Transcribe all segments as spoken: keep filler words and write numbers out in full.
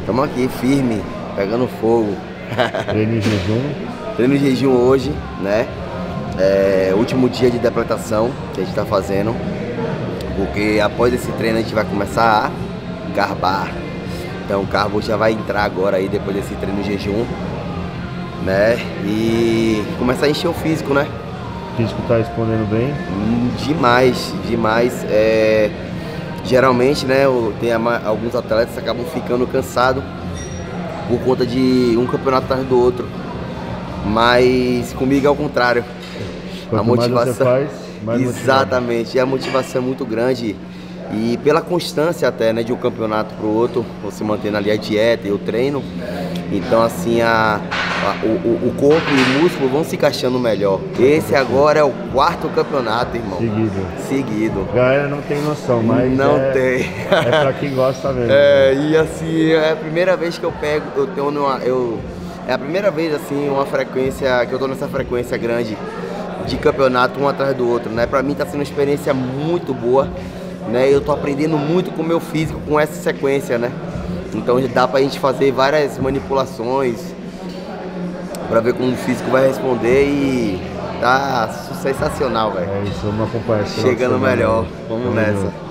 Estamos aqui firme, pegando fogo. Treino em jejum. Treino em jejum hoje, né? É, último dia de depletação que a gente tá fazendo. Porque após esse treino a gente vai começar a carbar. Então o carbo já vai entrar agora aí depois desse treino em jejum, né? E começar a encher o físico, né? O físico tá respondendo bem? Hum, demais, demais. É, geralmente, né, tem alguns atletas que acabam ficando cansados por conta de um campeonato atrás do outro. Mas comigo é ao contrário. Quanto a motivação, mais você faz, mais exatamente, motivado. e a motivação é muito grande. E pela constância até, né, de um campeonato para o outro, você mantendo ali a dieta e o treino. Então assim, a, a, o, o corpo e o músculo vão se encaixando melhor. Esse agora é o quarto campeonanato, irmão. Seguido. Seguido. A galera não tem noção, mas não é, tem. É pra quem gosta mesmo. É, e assim, é a primeira vez que eu pego, eu tenho uma, eu, é a primeira vez assim, uma frequência, que eu tô nessa frequência grande de campeonato um atrás do outro, né? Pra mim tá sendo uma experiência muito boa, né? Eu tô aprendendo muito com o meu físico com essa sequência, né? Então dá pra gente fazer várias manipulações pra ver como o físico vai responder e tá sensacional, velho. É isso, vamos acompanhar. Chegando melhor, vamos, vamos nessa. Ver.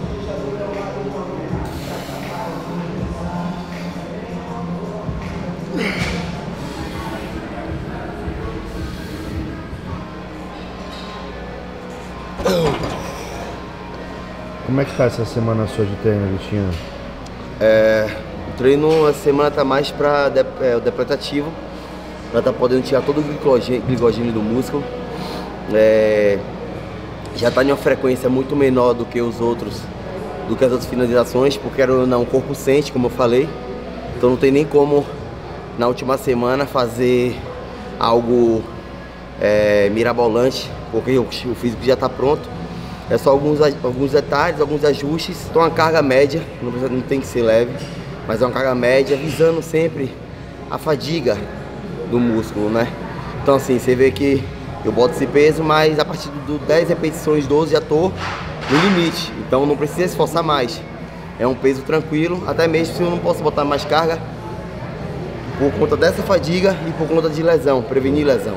Como é que tá essa semana sua de treino, Vitinho? É, o treino, a semana tá mais para de, é, o depletativo, para tá podendo tirar todo o glicogênio, glicogênio do músculo. É, já tá em uma frequência muito menor do que os outros, do que as outras finalizações, porque era não, o corpo sente, como eu falei. Então não tem nem como na última semana fazer algo é, mirabolante, porque o, o físico já tá pronto. É só alguns, alguns detalhes, alguns ajustes. Então uma carga média, não, precisa, não tem que ser leve, mas é uma carga média, visando sempre a fadiga do músculo, né? Então assim, você vê que eu boto esse peso, mas a partir de dez repetições, doze, já tô no limite. Então não precisa esforçar mais. É um peso tranquilo, até mesmo se eu não posso botar mais carga, por conta dessa fadiga e por conta de lesão, prevenir lesão.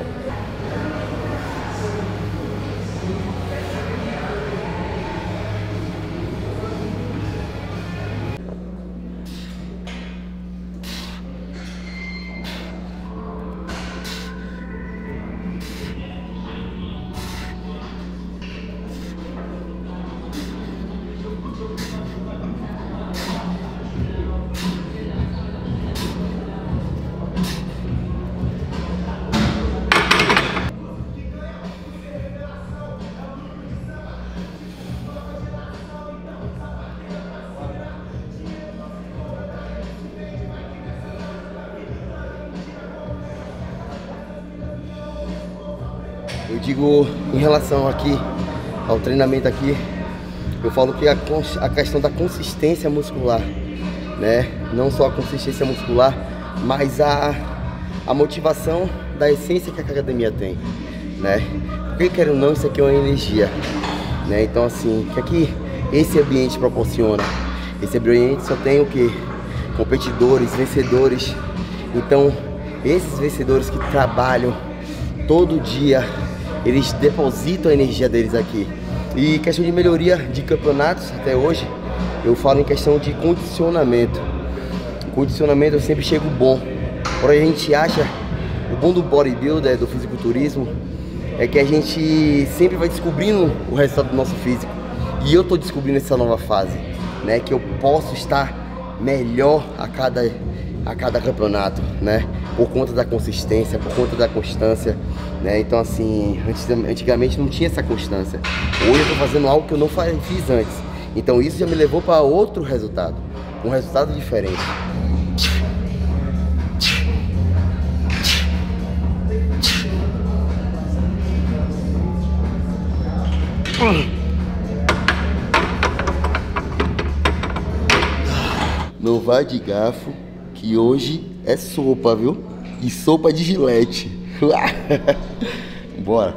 Eu digo, em relação aqui ao treinamento aqui, eu falo que a, a questão da consistência muscular, né? Não só a consistência muscular, mas a, a motivação da essência que a academia tem, né? Porque quer ou não, isso aqui é uma energia, né? Então assim, o que aqui esse ambiente proporciona? Esse ambiente só tem o que? Competidores, vencedores. Então, esses vencedores que trabalham todo dia, eles depositam a energia deles aqui. E questão de melhoria de campeonatos até hoje, eu falo em questão de condicionamento. Condicionamento eu sempre chego bom. Porém a gente acha, o bom do bodybuilder, do fisiculturismo, é que a gente sempre vai descobrindo o resultado do nosso físico. E eu tô descobrindo essa nova fase, né? Que eu posso estar melhor a cada, a cada campeonato, né? Por conta da consistência, por conta da constância, né? Então assim, antigamente não tinha essa constância. Hoje eu tô fazendo algo que eu não fiz antes. Então isso já me levou para outro resultado, um resultado diferente. Não vai de garfo, que hoje é sopa, viu? E sopa de Gillette. Bora.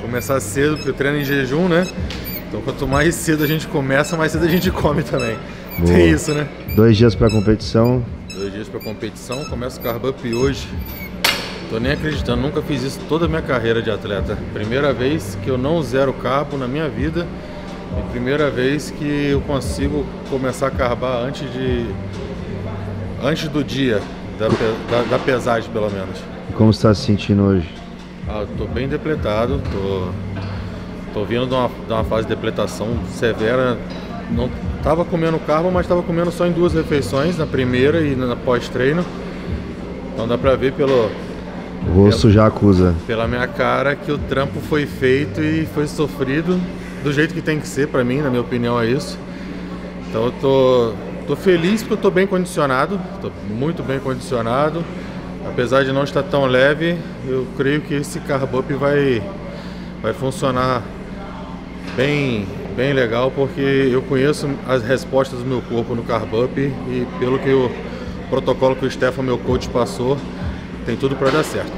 começar cedo, porque eu treino em jejum, né? Então quanto mais cedo a gente começa, mais cedo a gente come também. Boa. Tem isso, né? Dois dias pra competição. Dois dias pra competição, começo o Carb Up hoje. Tô nem acreditando, nunca fiz isso toda a minha carreira de atleta. Primeira vez que eu não zero carbo na minha vida. E primeira vez que eu consigo começar a carbar antes de... antes do dia, da, da, da pesagem pelo menos. E como você tá se sentindo hoje? Ah, eu tô bem depletado, tô, tô vindo de uma, de uma fase de depletação severa. Não tava comendo carbo, mas tava comendo só em duas refeições, na primeira e na pós-treino. Então dá pra ver pelo... O rosto pela, já acusa. Pela minha cara que o trampo foi feito e foi sofrido do jeito que tem que ser, pra mim, na minha opinião é isso. Então eu tô, tô feliz porque eu tô bem condicionado, tô muito bem condicionado. Apesar de não estar tão leve, eu creio que esse Carb Up vai, vai funcionar bem, bem legal, porque eu conheço as respostas do meu corpo no Carb Up e pelo que o protocolo que o Stefan, meu coach, passou, tem tudo para dar certo.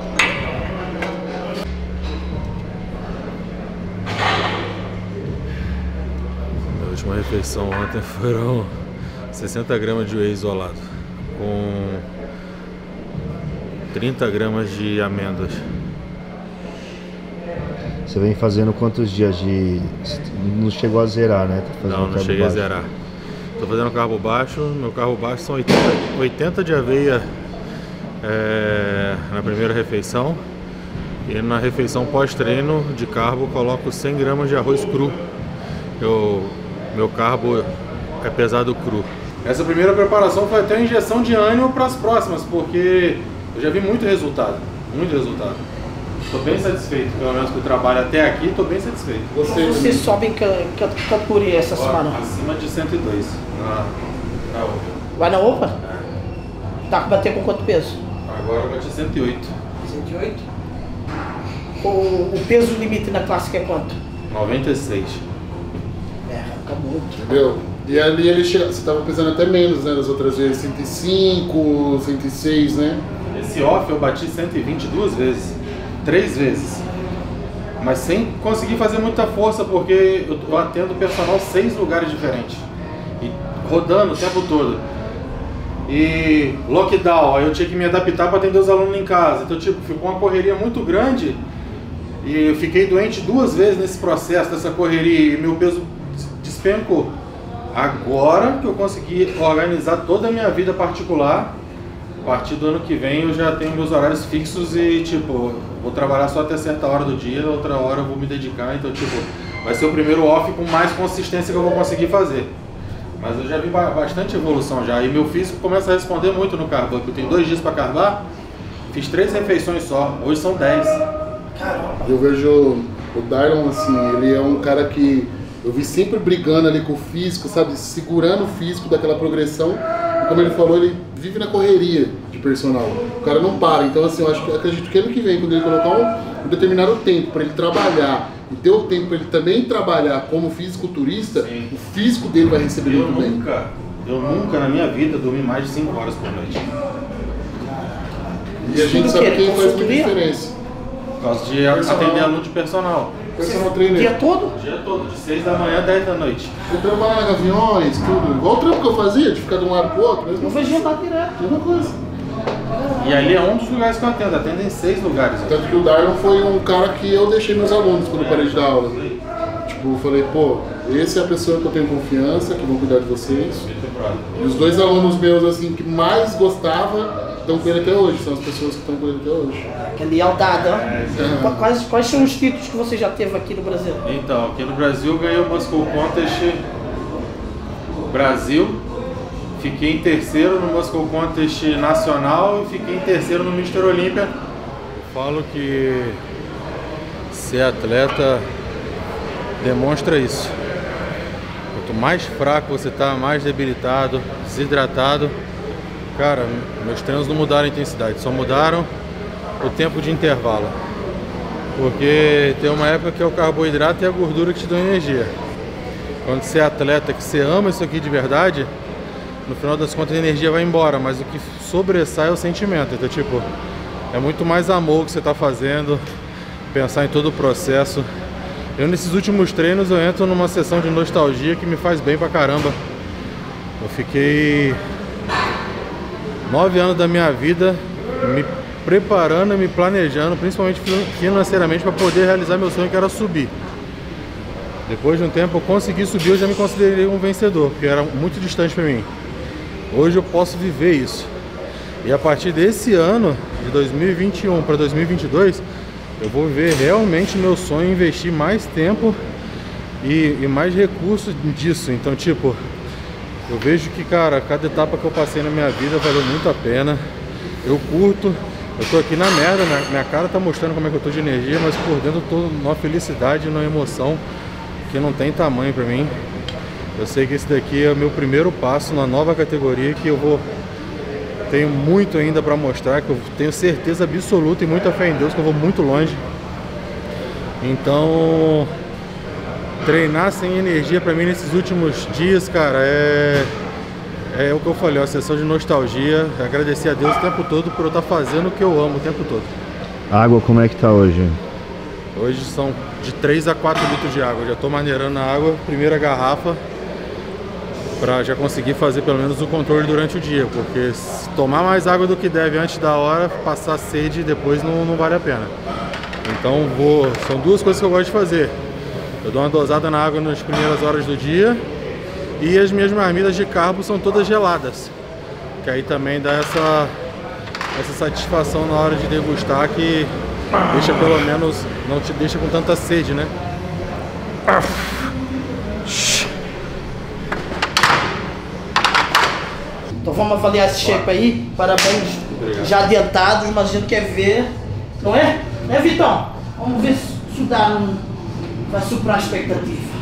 Minha última refeição ontem foram sessenta gramas de whey isolado, com trinta gramas de amêndoas. Você vem fazendo quantos dias de... Não chegou a zerar, né? Tá Não, não cheguei baixo. a zerar. Tô fazendo carbo baixo, meu carbo baixo são oitenta, oitenta de aveia é, na primeira refeição. E na refeição pós-treino de carbo coloco cem gramas de arroz cru. Eu, meu carbo é pesado cru. Essa primeira preparação foi até uma injeção de ânimo para as próximas, porque eu já vi muito resultado, muito resultado. Estou bem satisfeito, pelo menos com o trabalho até aqui, estou bem satisfeito. Você, você sobe em categoria essa Ó, semana? Acima de cento e dois na, na Open. Vai na Open? É. Tá, bater com quanto peso? Agora eu bati cento e oito. cento e oito? O, o peso limite na clássica é quanto? noventa e seis. É, fica muito. Entendeu? E ali ele chega, você estava pesando até menos, né, das outras vezes, cento e cinco, cento e seis, né? Esse off eu bati cento e vinte duas vezes, três vezes, mas sem conseguir fazer muita força, porque eu atendo personal seis lugares diferentes, e rodando o tempo todo. E lockdown, aí eu tinha que me adaptar para atender os alunos em casa, então tipo, ficou uma correria muito grande, e eu fiquei doente duas vezes nesse processo, dessa correria, e meu peso despencou. Agora que eu consegui organizar toda a minha vida particular, a partir do ano que vem eu já tenho meus horários fixos e tipo, vou trabalhar só até certa hora do dia, outra hora eu vou me dedicar, então tipo, vai ser o primeiro off com mais consistência que eu vou conseguir fazer. Mas eu já vi bastante evolução já, e meu físico começa a responder muito no Carb Up. Eu tenho dois dias para carbar, fiz três refeições só, hoje são dez. Caramba! Eu vejo o Darlon assim, ele é um cara que eu vi sempre brigando ali com o físico, sabe? Segurando o físico daquela progressão. E como ele falou, ele vive na correria de personal. O cara não para. Então, assim, eu acho que eu acredito que ano que vem, quando ele colocar um, um determinado tempo para ele trabalhar e ter o tempo para ele também trabalhar como fisiculturista, sim, o físico dele vai receber eu muito nunca, bem. Eu nunca na minha vida dormi mais de cinco horas por noite. E a gente sabe que faz muita diferença. Por causa de atender aluno de personal. Personal trainer. O dia todo? O dia todo, de seis da manhã a dez da noite. Eu trabalho em aviões, tudo. Igual o trampo que eu fazia, de ficar de um lado pro outro. Mesmo Eu vou jantar direto. Mesma coisa. E ali é um dos lugares que eu atendo, atendo em seis lugares. Tanto que o Darlon foi um cara que eu deixei meus alunos quando eu parei de dar aula. Tipo, eu falei, pô, esse é a pessoa que eu tenho confiança, que vão cuidar de vocês. E os dois alunos meus, assim, que mais gostava, estão com ele até hoje. São as pessoas que estão com ele até hoje. Que lealdade, ó. Quais, quais são os títulos que você já teve aqui no Brasil? Então, aqui no Brasil eu ganhei o Muscle Contest Brasil. Fiquei em terceiro no Muscle Contest Nacional e fiquei em terceiro no Mister Olímpia. Falo que ser atleta demonstra isso. Quanto mais fraco você está, mais debilitado, desidratado. Cara, meus treinos não mudaram a intensidade, só mudaram o tempo de intervalo. Porque tem uma época que é o carboidrato e a gordura que te dão energia. Quando você é atleta, que você ama isso aqui de verdade, no final das contas a energia vai embora, mas o que sobressai é o sentimento. Então, tipo, é muito mais amor que você está fazendo, pensar em todo o processo. Eu nesses últimos treinos eu entro numa sessão de nostalgia que me faz bem pra caramba. Eu fiquei nove anos da minha vida me preparando e me planejando, principalmente financeiramente, para poder realizar meu sonho, que era subir. Depois de um tempo eu consegui subir, eu já me considerei um vencedor, porque era muito distante para mim. Hoje eu posso viver isso. E a partir desse ano, de dois mil e vinte e um para dois mil e vinte e dois, eu vou viver realmente meu sonho, investir mais tempo e, e mais recursos disso. Então, tipo, eu vejo que, cara, cada etapa que eu passei na minha vida valeu muito a pena. Eu curto, eu tô aqui na merda, minha, minha cara tá mostrando como é que eu tô de energia, mas por dentro eu tô numa felicidade, numa emoção que não tem tamanho pra mim. Eu sei que esse daqui é o meu primeiro passo na nova categoria, que eu vou... Tenho muito ainda pra mostrar, que eu tenho certeza absoluta e muita fé em Deus que eu vou muito longe. Então, treinar sem energia pra mim nesses últimos dias, cara, é... É o que eu falei, uma sessão de nostalgia. Agradecer a Deus o tempo todo por eu estar fazendo o que eu amo o tempo todo. A água como é que tá hoje? Hoje são de três a quatro litros de água. Eu já tô maneirando a água, primeira garrafa, para já conseguir fazer pelo menos o controle durante o dia, porque se tomar mais água do que deve antes da hora, passar sede depois não, não vale a pena. Então vou, são duas coisas que eu gosto de fazer. Eu dou uma dosada na água nas primeiras horas do dia e as minhas marmitas de carbo são todas geladas, que aí também dá essa, essa satisfação na hora de degustar, que deixa pelo menos, não te deixa com tanta sede, né? Então vamos avaliar esse shape aí. Parabéns. Obrigado. Já adiantados, mas a gente quer ver. Não é? É, Vitão? Vamos ver se isso dá um... vai superar a expectativa.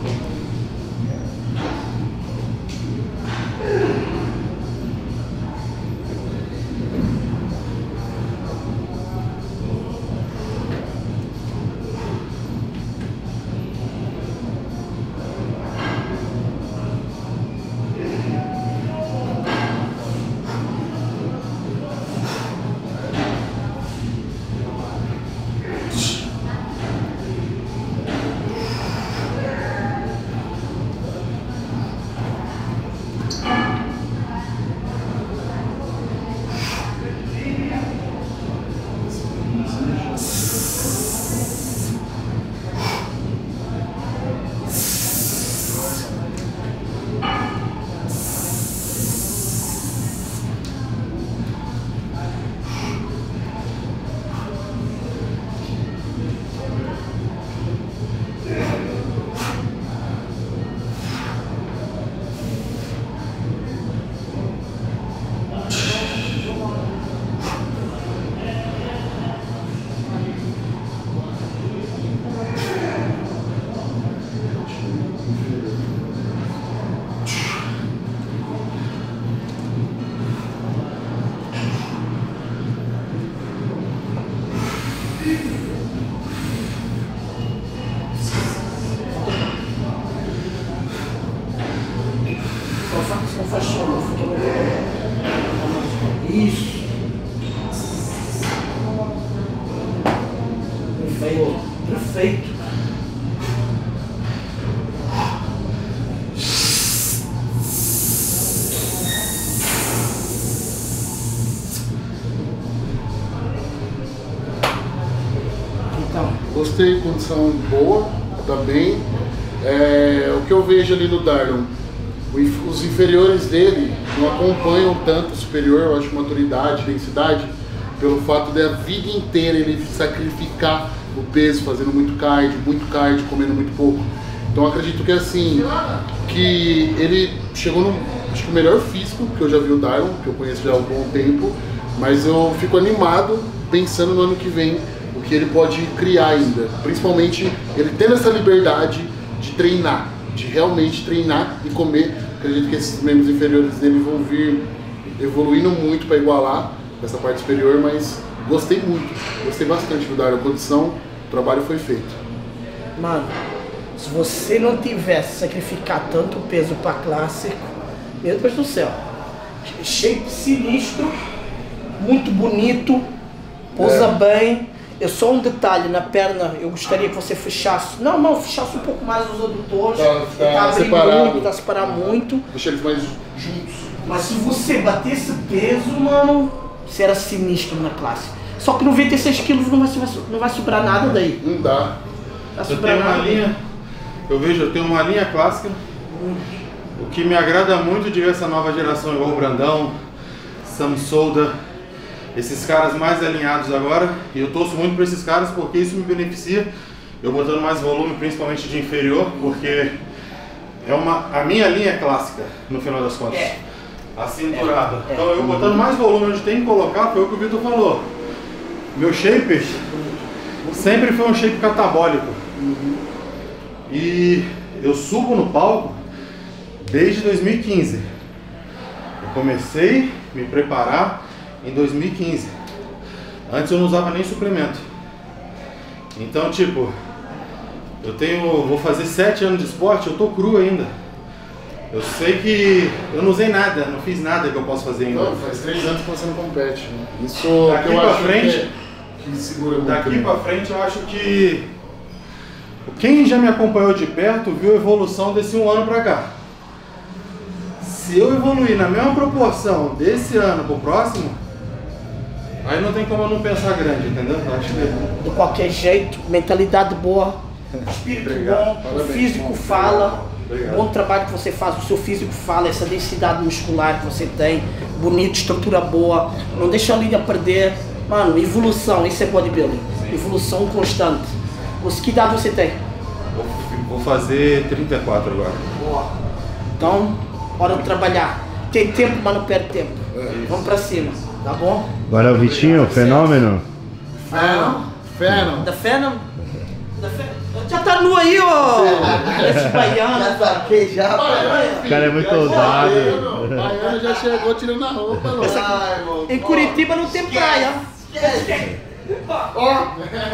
Isso. Perfeito. Perfeito. Então. Gostei, condição boa, tá bem. É, o que eu vejo ali no Darlon, os inferiores dele não acompanham tanto o superior, eu acho, maturidade, densidade, pelo fato de a vida inteira ele sacrificar o peso, fazendo muito cardio, muito cardio, comendo muito pouco. Então eu acredito que assim, que ele chegou no, acho que o melhor físico que eu já vi o Darlon, que eu conheço já há um bom tempo, mas eu fico animado pensando no ano que vem o que ele pode criar ainda, principalmente ele tendo essa liberdade de treinar, de realmente treinar e comer. Acredito que esses membros inferiores dele vão vir evoluindo muito para igualar essa parte superior, mas gostei muito, gostei bastante do Darlon, a condição, o trabalho foi feito. Mano, se você não tivesse sacrificar tanto peso para clássico, meu Deus do céu, shape sinistro, muito bonito, pousa é. bem. Eu só um detalhe, na perna, eu gostaria que você fechasse. Não, não, fechasse um pouco mais os adutores. Tá, tá tá abrindo separado. muito, tá separado muito. Deixa eles mais juntos. Mas se você batesse peso, mano, você era sinistro na classe. Só que noventa e seis quilos não vai, não vai sobrar nada daí. Não dá. Vai Eu sobrar tenho uma nada. linha, eu vejo, eu tenho uma linha clássica. O que me agrada muito de ver essa nova geração, igual o Brandão, Sam Solda, esses caras mais alinhados agora, e eu torço muito para esses caras porque isso me beneficia, eu botando mais volume, principalmente de inferior, porque é uma, a minha linha é clássica, no final das contas, É. a cinturada. É. Então eu botando mais volume onde tem que colocar, foi o que o Vitor falou. Meu shape sempre foi um shape catabólico. E eu subo no palco desde dois mil e quinze. Eu comecei a me preparar em dois mil e quinze. Antes eu não usava nem suplemento. Então, tipo, eu tenho, vou fazer sete anos de esporte, eu tô cru ainda. Eu sei que eu não usei nada, não fiz nada que eu possa fazer ainda. Não, faz três anos que você não compete, né? Isso Daqui que eu pra acho frente, que, que segura muito. Daqui né? pra frente eu acho que quem já me acompanhou de perto viu a evolução desse um ano pra cá. Se eu evoluir na mesma proporção desse ano pro próximo, aí não tem como eu não pensar grande, entendeu? Eu acho que... De qualquer jeito, mentalidade boa, espírito Obrigado. bom, o Parabéns, físico irmão. fala, Obrigado. bom trabalho que você faz, o seu físico fala, essa densidade muscular que você tem, bonito, estrutura boa, não deixa a linha perder. Mano, evolução, isso é bodybuilding, evolução constante. Você, que idade você tem? Vou, vou fazer trinta e quatro agora. Então, hora de trabalhar. Tem tempo, mas não perde tempo. Vamos pra cima, tá bom? Agora é o Vitinho, fenômeno. Feno, Feno. Da fé não? Da fé? Já tá nu aí, ó! Esse baiano. Já saquei já, pai. O cara é muito ousado. Baiano, Baiano já chegou tirando a roupa, mano. Ai, irmão. Em Curitiba não tem praia. Esquece. Ó.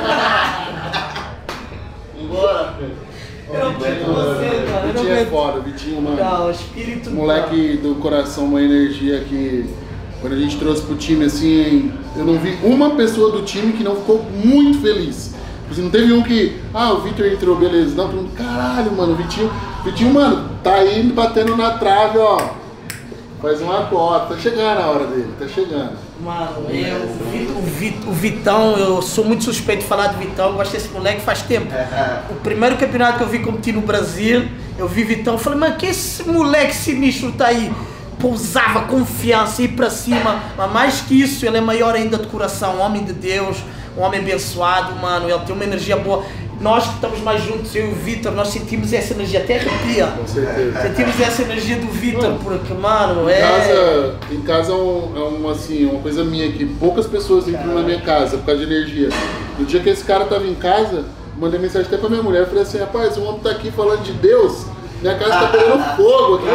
Embora. Eu não tinha com você, cara. Eu não Vitinho é aguento. foda, Vitinho, mano. Não, espírito. Moleque do coração, uma energia que quando a gente trouxe pro time, assim, eu não vi uma pessoa do time que não ficou muito feliz. Assim, não teve um que, ah, o Vitor entrou, beleza. Não, todo mundo, caralho, mano, o Vitinho, Vitinho, mano, tá aí batendo na trave, ó. Faz uma cota, tá chegando a hora dele, tá chegando. Mano, eu, o, Vit- o, Vit- o Vitão, eu sou muito suspeito de falar de Vitão, eu gosto desse moleque faz tempo. O primeiro campeonato que eu vi competir no Brasil, eu vi Vitão, eu falei, mano, que esse moleque sinistro tá aí? Pousava confiança, ir pra cima, mas mais que isso, ele é maior ainda de coração, um homem de Deus, um homem abençoado, mano, ele tem uma energia boa. Nós que estamos mais juntos, eu e o Vitor, nós sentimos essa energia, até arrepia. Com certeza. Sentimos essa energia do Vitor, porque, mano, Em é... casa, em casa é, um, é uma, assim, uma coisa minha que poucas pessoas entram na minha casa por causa de energia. No dia que esse cara tava em casa, mandei mensagem até pra minha mulher, falei assim, rapaz, o homem tá aqui falando de Deus, minha casa tá pegando fogo aqui.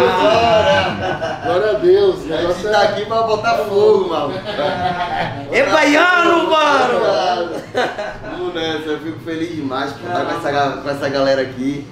Glória a Deus, o A gente negócio tá é... aqui pra botar fogo, mano. É baiano, mano! Vamos nessa, eu fico feliz demais por estar com essa, ga- com essa galera aqui.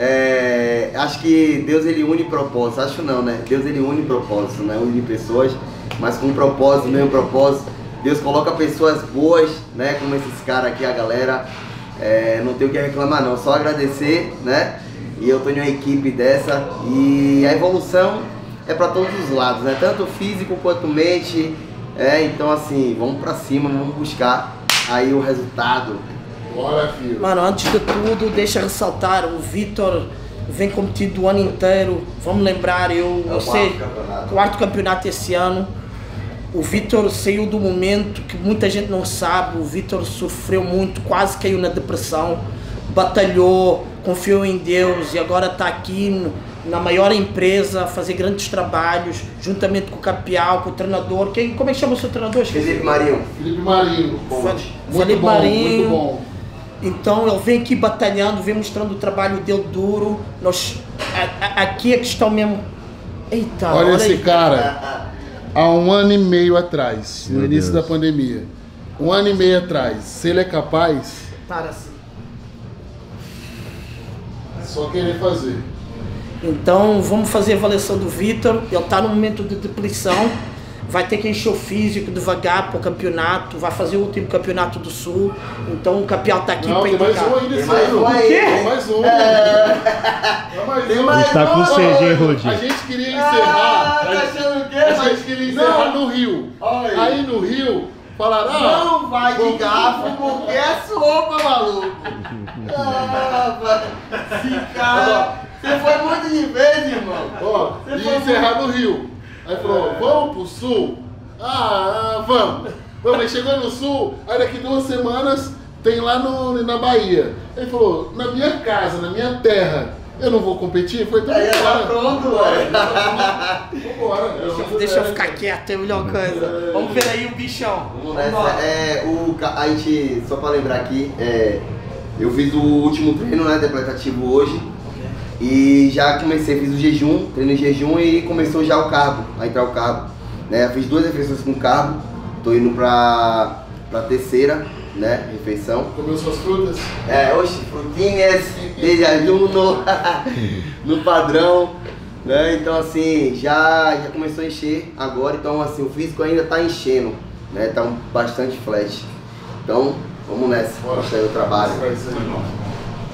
É, acho que Deus ele une propósitos, acho não, né? Deus ele une propósitos, né? Une pessoas, mas com um propósito, mesmo propósito. Deus coloca pessoas boas, né? Como esses caras aqui, a galera. É, não tenho o que reclamar não, só agradecer, né? E eu tô em uma equipe dessa e a evolução é para todos os lados, né? Tanto físico quanto mente. É, então assim, vamos pra cima, vamos buscar aí o resultado. Bora, filho. Mano, antes de tudo, deixa ressaltar, o Vitor vem competindo o ano inteiro. Vamos lembrar, eu, É o eu sei, quarto campeonato. quarto campeonato esse ano. O Vitor saiu do momento que muita gente não sabe. O Vitor sofreu muito, quase caiu na depressão, batalhou, confiou em Deus e agora está aqui no, na maior empresa, a fazer grandes trabalhos, juntamente com o Capial, com o treinador. Quem, como é que chama o seu treinador? Esqueci. Felipe Marinho. Felipe Marinho. Felipe Muito bom, Marinho. muito bom. Então ele vem aqui batalhando, vem mostrando o trabalho dele duro. Nós, a- a- aqui é questão mesmo. Eita, Olha olha esse aí. cara, há um ano e meio atrás, no Meu início Deus. da pandemia. Um ano e meio atrás, se ele é capaz, Para assim. é só querer fazer. Então vamos fazer a avaliação do Vitor. Ele está no momento de depressão, vai ter que encher o físico devagar pro campeonato, vai fazer o último campeonato do Sul, então o campeão tá aqui Não, pra tem mais indicar. um ainda Tem esse mais ano. um aí. Tem mais um. É. Tem mais Tem um. mais A gente tá com um, sede, hein, A Rudi? gente queria Ah, encerrar. tá a gente- achando o quê? A Mas- gente queria encerrar Não. no Rio. Olha aí. Aí no Rio, falaram, ah, Não vai de vamos- garfo porque é sopa, maluco. Ah, mano. Esse cara. Você foi muito de vez, irmão. Ó, Você ia foi encerrar no Rio. Aí falou, vamos pro sul? Ah, ah, vamos. Vamos, aí chegou no sul, aí daqui duas semanas tem lá no, na Bahia. Ele falou, na minha casa, na minha terra, eu não vou competir? Foi então Aí já tá vambora. pronto, velho. Vambora. Deixa, eu- deixa eu ficar quieto, é a melhor coisa. Vamos ver aí o bichão. Vamos nessa. É, o, ca- a gente, só pra lembrar aqui, é, eu fiz o último treino, né, depletativo hoje. E já comecei, fiz o jejum, treino em jejum e começou já o carbo, a entrar o carbo. Né? Eu fiz duas refeições com carbo, tô indo pra, pra terceira, né, refeição. Comeu suas frutas? É, oxe, frutinhas, desayuno, no padrão, né? Então assim, já, já começou a encher agora, então assim, o físico ainda tá enchendo, né? Tá um, bastante flash. Então, vamos nessa, Bora. mostrar aí o trabalho. Vai isso aí.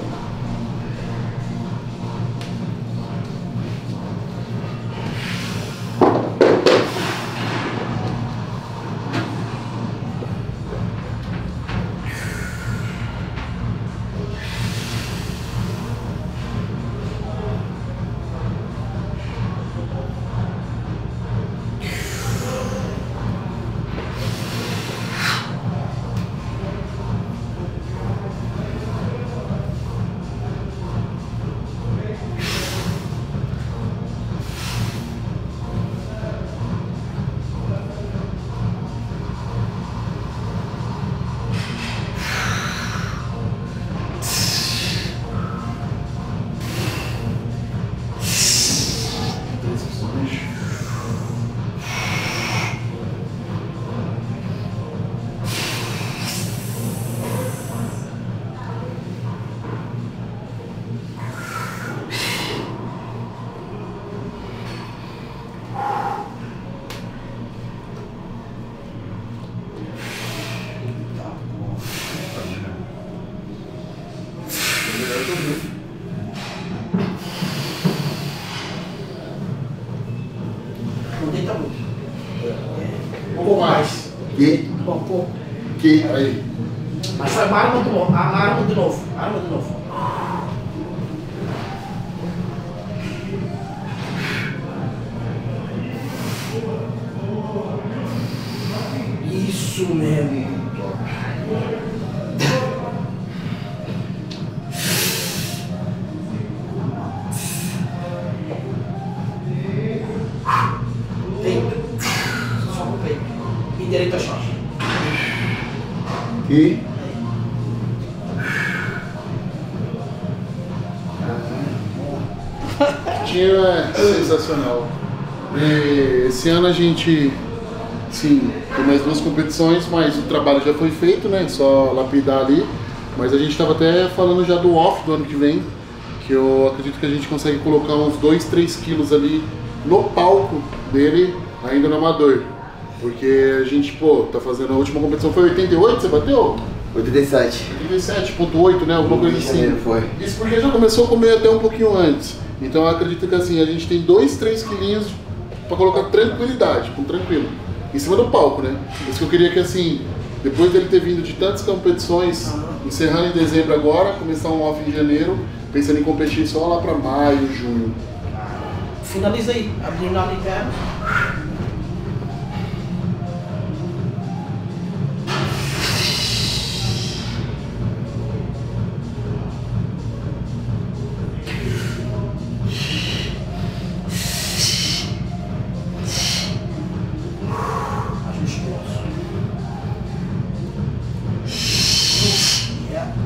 Não deita muito. Um pouco mais. Que? Bom, pouco. Que? Aí. Mas foi arma de novo, arma de novo, arma de novo. Isso mesmo. Peito. Só no peito. E direito a xoxa. Que? Tinha é sensacional. E esse ano a gente, sim, tem mais duas competições, mas o trabalho já foi feito, né? Só lapidar ali. Mas a gente estava até falando já do off do ano que vem, que eu acredito que a gente consegue colocar uns dois, três quilos ali no palco dele, ainda no amador. Porque a gente, pô, tá fazendo a última competição, foi oitenta e oito, você bateu? oitenta e sete. oitenta e sete ponto oito, né? Alguma coisa assim. Janeiro foi. Isso porque já começou a comer até um pouquinho antes. Então eu acredito que assim, a gente tem dois, três quilinhos pra colocar tranquilidade, com tranquilo. Em cima do palco, né? Por isso que eu queria que assim, depois dele ter vindo de tantas competições, encerrando em dezembro agora, começar um off em janeiro, pensando em competir só lá pra maio, junho. Finaliza aí, abrindo a inverno. Ajuste o osso. Yeah.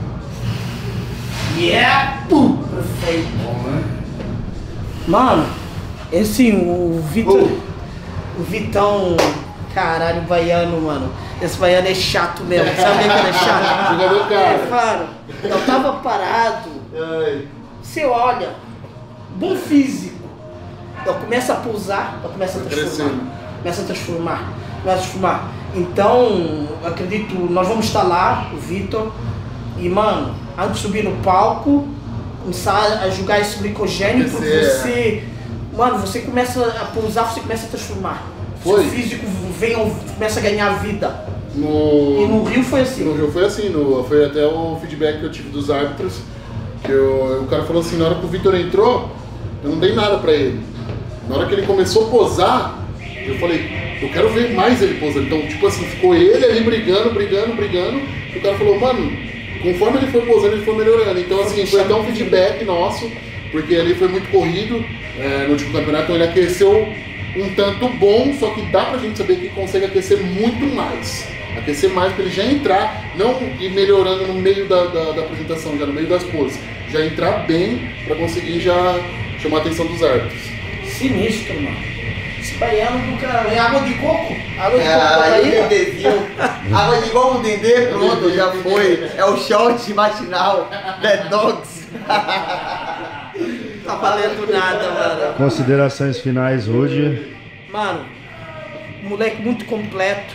Yeah! Pum! Perfeito. Mano, esse o Vitor. Oh. O Vitão, caralho, baiano, mano. Esse baiano é chato mesmo. Sabe que ele é chato? Jogador cara. É, claro. Eu tava parado. Ai. Você olha, bom físico. Eu começo a pousar, eu começo a Tá transformar. crescendo. começa a transformar, começa a transformar. Então, acredito, nós vamos estar lá, o Vitor, e mano, antes de subir no palco, começar a jogar esse glicogênio, porque você, mano, você começa a pousar, você começa a transformar. Foi. O físico vem, começa a ganhar vida. No... E no Rio foi assim? No Rio foi assim, no... foi até o feedback que eu tive dos árbitros, que eu... o cara falou assim, na hora que o Vitor entrou, eu não dei nada pra ele. Na hora que ele começou a posar, eu falei, eu quero ver mais ele posando. Então, tipo assim, ficou ele ali brigando, brigando, brigando, e o cara falou, mano, conforme ele foi posando, ele foi melhorando. Então, assim, foi até um feedback nosso, porque ali foi muito corrido é, no último campeonato, então ele aqueceu um tanto bom, só que dá pra gente saber que consegue aquecer muito mais. Aquecer mais para ele já entrar, não ir melhorando no meio da, da, da apresentação, já no meio das poses. Já entrar bem para conseguir já chamar a atenção dos árbitros. Sinistro, mano. Esse baiano do cara. É água de coco? Água de É, coco da aí Bahia? Dendezinho. Água de igual o Dendê, pronto, já foi. É o short matinal, detox. Tá valendo nada, mano. Considerações finais, Rudy. Mano, moleque muito completo.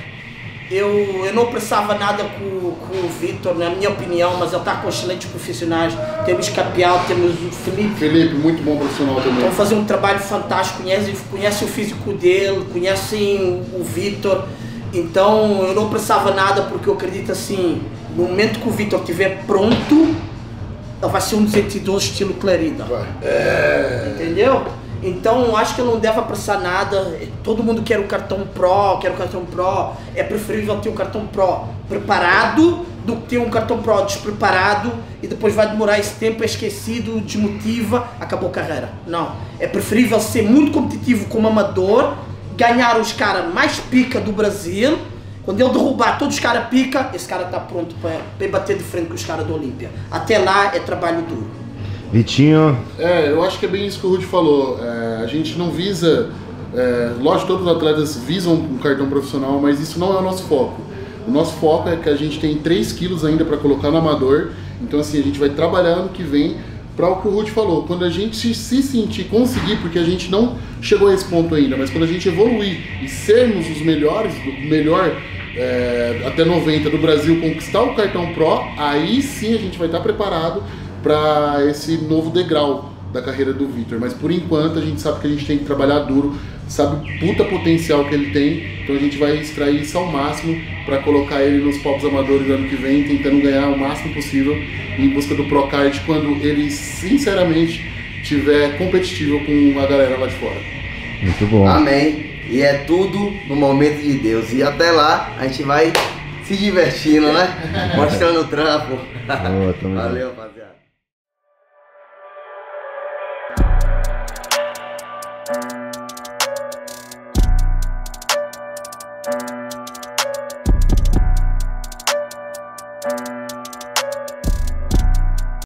Eu, eu não precisava nada com, com o Vitor, na minha opinião, mas ele está com excelentes profissionais. Temos Capial, temos o Felipe. Felipe, muito bom profissional também. Estão fazendo um trabalho fantástico, conhecem conhece o físico dele, conhecem o Vitor. Então eu não precisava nada, porque eu acredito assim, no momento que o Vitor estiver pronto, ele vai ser um duzentos e doze estilo Clarida. Vai. É... Entendeu? Então acho que ele não deve apressar nada. Todo mundo quer o cartão Pro, quer o cartão Pro. É preferível ter um cartão Pro preparado do que ter um cartão Pro despreparado e depois vai demorar esse tempo, é esquecido, desmotiva, acabou a carreira. Não. É preferível ser muito competitivo como amador, ganhar os caras mais pica do Brasil. Quando ele derrubar todos os caras pica, esse cara está pronto para bater de frente com os caras do Olímpia. Até lá é trabalho duro. Vitinho. É, eu acho que é bem isso que o Rudy falou. É, a gente não visa, é, lógico, todos os atletas visam um cartão profissional, mas isso não é o nosso foco. O nosso foco é que a gente tem três quilos ainda para colocar no amador, então assim, a gente vai trabalhar ano que vem para o que o Rudy falou. Quando a gente se sentir, conseguir, porque a gente não chegou a esse ponto ainda, mas quando a gente evoluir e sermos os melhores, o melhor é, até noventa do Brasil, conquistar o cartão Pro, aí sim a gente vai estar preparado para esse novo degrau da carreira do Vitor. Mas por enquanto a gente sabe que a gente tem que trabalhar duro, sabe o puta potencial que ele tem, então a gente vai extrair isso ao máximo para colocar ele nos povos amadores do ano que vem, tentando ganhar o máximo possível em busca do Procard quando ele sinceramente tiver competitivo com a galera lá de fora. Muito bom. Amém. E é tudo no momento de Deus. E até lá a gente vai se divertindo, né? Mostrando o trampo. Boa, tamo Valeu, rapaziada. We'll be right back.